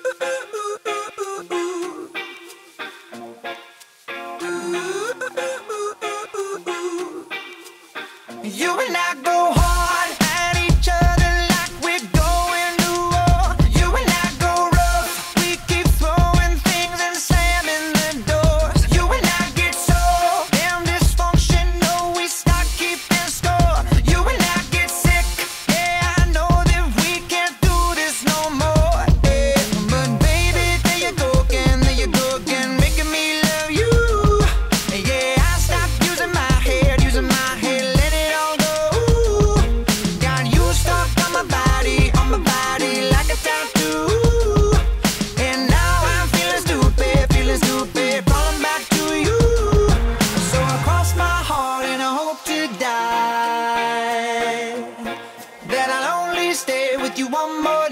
You and I go hard at each other like we're going to war. You and I go rough, we keep throwing things and slamming the doors. You and I get so damn dysfunctional, we start keeping score. You and I get sick, yeah, I know that we can't do this no more, yeah. But baby, there you go again, making me love you. Yeah, I stopped using my head, let it all go. Got you stuck on my body like a tattoo. And now I'm feeling stupid, falling back to you. So I cross my heart and I hope to die that I'll only stay with you one more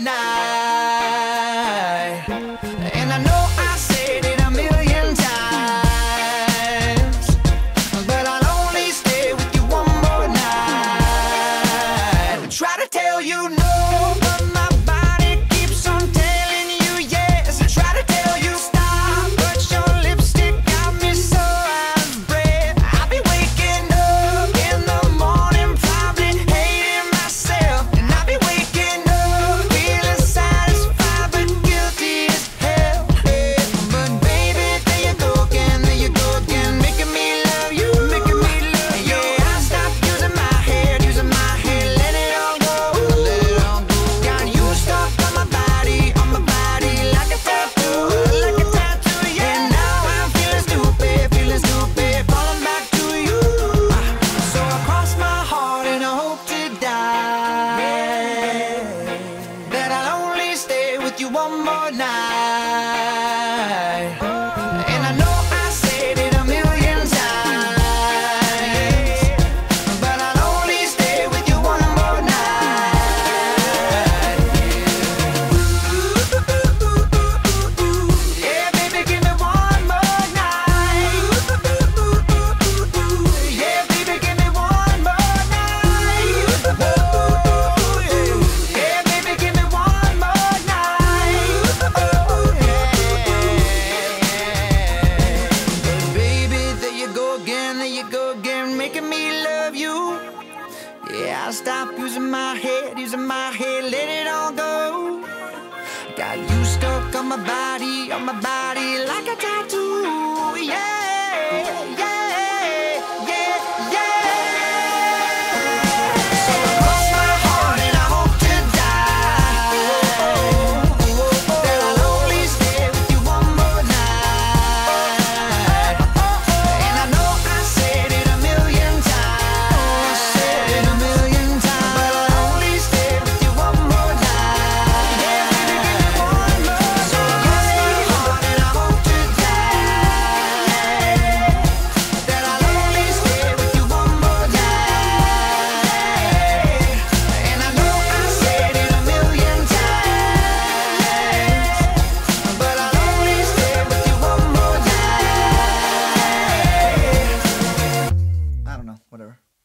night. And I know I said it a million times, but I'll only stay with you one more night. I try to tell you no, but my body keeps on telling you yes. I try to tell you stop, but your lipstick got me so out of breath. I'll be waking up in the morning, probably hating myself. And I'll be waking up feeling satisfied but guilty as hell, yeah. But baby, there you go again, making me love you. Yeah, I stopped using my head, let it all go. Got you stuck on my body like a tattoo, yeah. And now I'm feeling stupid, falling back to you. So I cross my heart and I hope to die that I'll only stay with you one more night. And I know I said it a million times, but I'll only stay with you one more night. Yeah, baby, give me one more night. Yeah, baby, give me one more night. Yeah, baby, give me one more night. Baby, there you go again, making me love you. Yeah, I stopped using my head, let it all go. Got you stuck on my body like a tattoo, yeah, yeah.